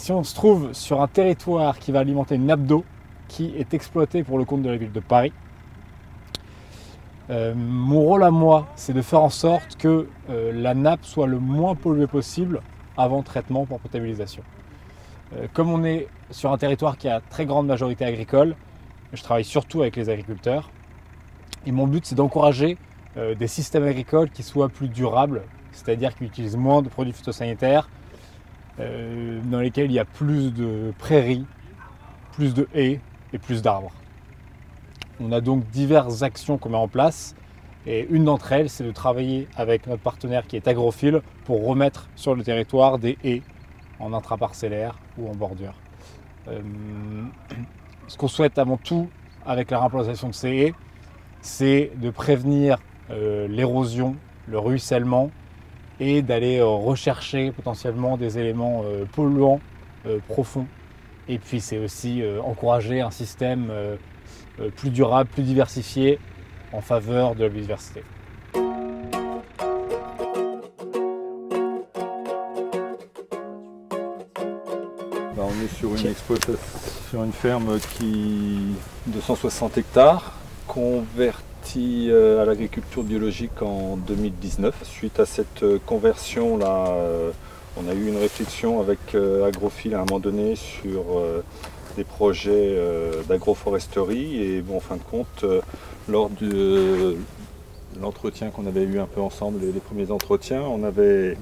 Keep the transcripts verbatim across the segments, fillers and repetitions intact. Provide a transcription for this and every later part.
on se trouve sur un territoire qui va alimenter une nappe d'eau qui est exploitée pour le compte de la ville de Paris. Euh, mon rôle à moi, c'est de faire en sorte que euh, la nappe soit le moins polluée possible avant traitement pour potabilisation. Euh, comme on est sur un territoire qui a très grande majorité agricole, je travaille surtout avec les agriculteurs. Et mon but, c'est d'encourager euh, des systèmes agricoles qui soient plus durables, c'est-à-dire qui utilisent moins de produits phytosanitaires, euh, dans lesquels il y a plus de prairies, plus de haies et plus d'arbres. On a donc diverses actions qu'on met en place et une d'entre elles, c'est de travailler avec notre partenaire qui est Agrophil pour remettre sur le territoire des haies en intraparcellaire ou en bordure. Euh, ce qu'on souhaite avant tout avec la réimplantation de ces haies, c'est de prévenir euh, l'érosion, le ruissellement et d'aller euh, rechercher potentiellement des éléments euh, polluants euh, profonds. Et puis c'est aussi euh, encourager un système euh, euh, plus durable, plus diversifié en faveur de la biodiversité. Ben, on est sur une exploitation, sur une ferme qui de cent soixante hectares, convertie à l'agriculture biologique en deux mille dix-neuf. Suite à cette conversion là, on a eu une réflexion avec Agrophil à un moment donné sur des projets d'agroforesterie et bon, en fin de compte, lors de l'entretien qu'on avait eu un peu ensemble, les premiers entretiens, on avait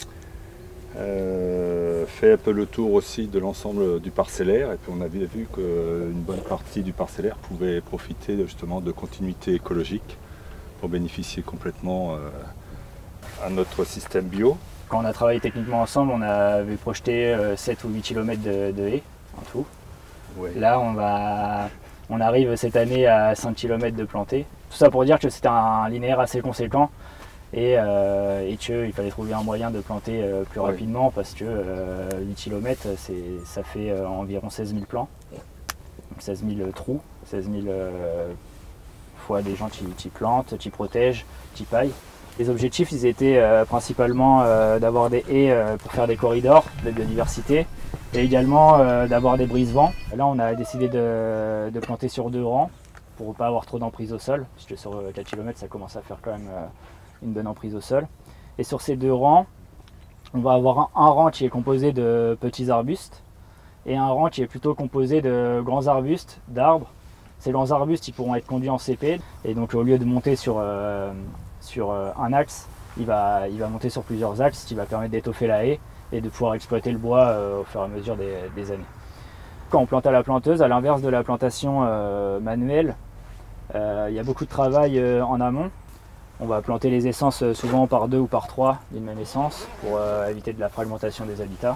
Euh, fait un peu le tour aussi de l'ensemble du parcellaire et puis on avait vu qu'une bonne partie du parcellaire pouvait profiter justement de continuité écologique pour bénéficier complètement euh, à notre système bio. Quand on a travaillé techniquement ensemble, on avait projeté euh, sept ou huit kilomètres de, de haies en tout. Ouais. Là on, va, on arrive cette année à cinq kilomètres de plantés. Tout ça pour dire que c'était un linéaire assez conséquent. Et, euh, et qu'il fallait trouver un moyen de planter euh, plus oui. rapidement parce que euh, huit kilomètres, ça fait euh, environ seize mille plants, donc seize mille trous, seize mille euh, fois des gens qui, qui plantent, qui protègent, qui paillent. Les objectifs, ils étaient euh, principalement euh, d'avoir des haies euh, pour faire des corridors de biodiversité et également euh, d'avoir des brise-vents. Là, on a décidé de, de planter sur deux rangs pour ne pas avoir trop d'emprise au sol, puisque sur quatre kilomètres, ça commence à faire quand même euh, une bonne emprise au sol. Et sur ces deux rangs, on va avoir un, un rang qui est composé de petits arbustes et un rang qui est plutôt composé de grands arbustes, d'arbres. Ces grands arbustes, ils pourront être conduits en C P et donc au lieu de monter sur, euh, sur euh, un axe, il va, il va monter sur plusieurs axes, ce qui va permettre d'étoffer la haie et de pouvoir exploiter le bois euh, au fur et à mesure des, des années. Quand on plante à la planteuse, à l'inverse de la plantation euh, manuelle, euh, il y a beaucoup de travail euh, en amont. On va planter les essences souvent par deux ou par trois d'une même essence pour euh, éviter de la fragmentation des habitats.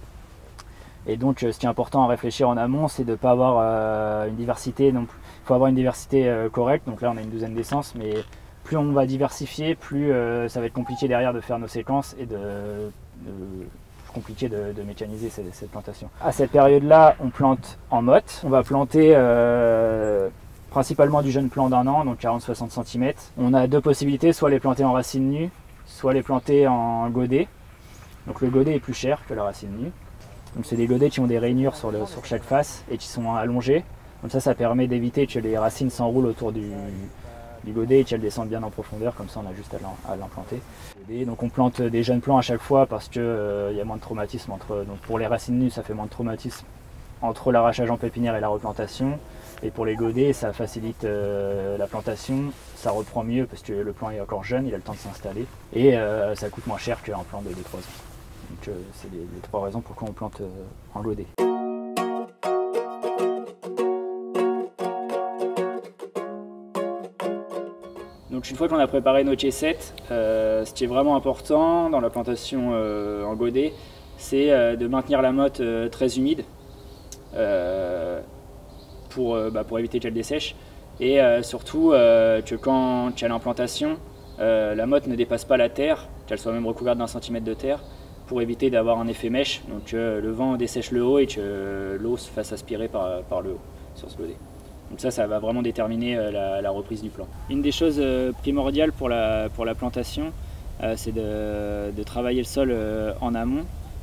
Et donc ce qui est important à réfléchir en amont, c'est de ne pas avoir euh, une diversité. Il faut avoir une diversité euh, correcte. Donc là on a une douzaine d'essences, mais plus on va diversifier, plus euh, ça va être compliqué derrière de faire nos séquences et de, de compliqué de, de mécaniser cette, cette plantation. À cette période-là, on plante en motte. On va planter euh, principalement du jeune plant d'un an, donc quarante à soixante centimètres. On a deux possibilités, soit les planter en racine nue, soit les planter en godet. Donc le godet est plus cher que la racine nue. Donc c'est des godets qui ont des rainures sur, le, sur chaque face et qui sont allongés. Comme ça, ça permet d'éviter que les racines s'enroulent autour du, du godet et qu'elles descendent bien en profondeur, comme ça on a juste à l'implanter. Donc on plante des jeunes plants à chaque fois parce qu'il euh, y a moins de traumatisme entre. Donc pour les racines nues, ça fait moins de traumatisme entre l'arrachage en pépinière et la replantation. Et pour les godets, ça facilite euh, la plantation, ça reprend mieux parce que le plant est encore jeune, il a le temps de s'installer. Et euh, ça coûte moins cher qu'un plant de deux trois ans. Donc euh, c'est les, les trois raisons pourquoi on plante euh, en godet. Donc une fois qu'on a préparé nos caissettes, euh, ce qui est vraiment important dans la plantation euh, en godet, c'est euh, de maintenir la motte euh, très humide. Euh, Pour, euh, bah, pour éviter qu'elle dessèche et euh, surtout euh, que quand il y a l'implantation, euh, la motte ne dépasse pas la terre, qu'elle soit même recouverte d'un centimètre de terre pour éviter d'avoir un effet mèche, donc que euh, le vent dessèche le haut et que euh, l'eau se fasse aspirer par, par le haut sur ce godet. Donc ça, ça va vraiment déterminer euh, la, la reprise du plant. Une des choses euh, primordiales pour la, pour la plantation, euh, c'est de, de travailler le sol euh, en amont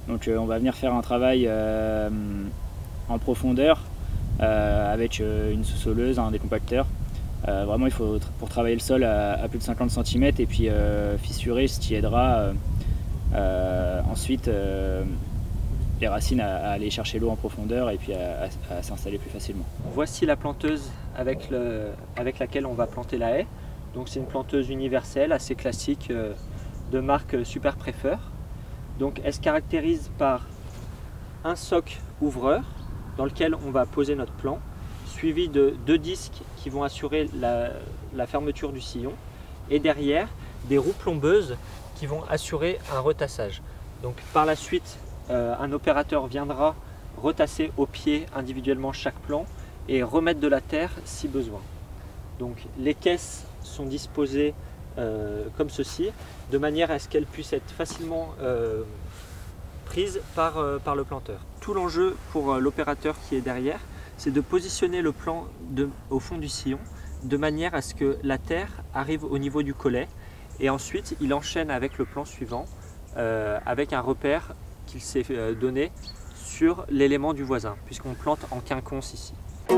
Donc euh, on va venir faire un travail euh, en profondeur euh, avec euh, une sous-soleuse, un décompacteur. Euh, vraiment, il faut pour travailler le sol à, à plus de cinquante centimètres et puis euh, fissurer, ce qui aidera euh, euh, ensuite euh, les racines à, à aller chercher l'eau en profondeur et puis à, à, à s'installer plus facilement. Voici la planteuse avec, le, avec laquelle on va planter la haie. Donc c'est une planteuse universelle, assez classique, euh, de marque Super Prefer. Donc elle se caractérise par un soc ouvreur dans lequel on va poser notre plant, suivi de deux disques qui vont assurer la, la fermeture du sillon, et derrière des roues plombeuses qui vont assurer un retassage. Donc par la suite, euh, un opérateur viendra retasser au pied individuellement chaque plant et remettre de la terre si besoin. Donc les caisses sont disposées euh, comme ceci, de manière à ce qu'elles puissent être facilement euh, prises par, euh, par le planteur. Tout l'enjeu pour euh, l'opérateur qui est derrière, c'est de positionner le plant de, au fond du sillon de manière à ce que la terre arrive au niveau du collet et ensuite il enchaîne avec le plan suivant euh, avec un repère qu'il s'est euh, donné sur l'élément du voisin puisqu'on plante en quinconce ici.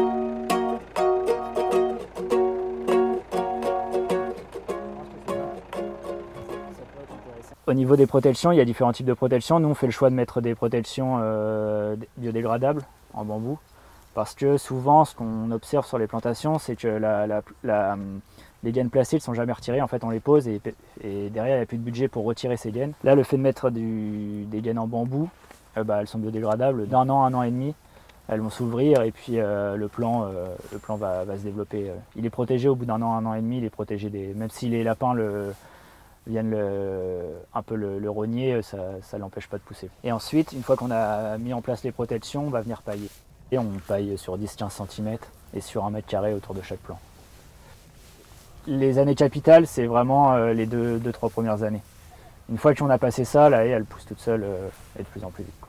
Au niveau des protections, il y a différents types de protections. Nous on fait le choix de mettre des protections euh, biodégradables en bambou. Parce que souvent, ce qu'on observe sur les plantations, c'est que la, la, la, les gaines placées ne sont jamais retirées. En fait, on les pose et, et derrière, il n'y a plus de budget pour retirer ces gaines. Là, le fait de mettre du, des gaines en bambou, euh, bah, elles sont biodégradables. D'un an, un an et demi, elles vont s'ouvrir et puis euh, le plant, euh, le plant va, va se développer. Il est protégé au bout d'un an, un an et demi. Il est protégé des, même si les lapins le, viennent le, un peu le, le rogner, ça ne l'empêche pas de pousser. Et ensuite, une fois qu'on a mis en place les protections, on va venir pailler. Et on paille sur dix à quinze centimètres et sur un mètre carré autour de chaque plant. Les années capitales, c'est vraiment les deux, deux, trois premières années. Une fois qu'on a passé ça, la haie, elle pousse toute seule et de plus en plus vite.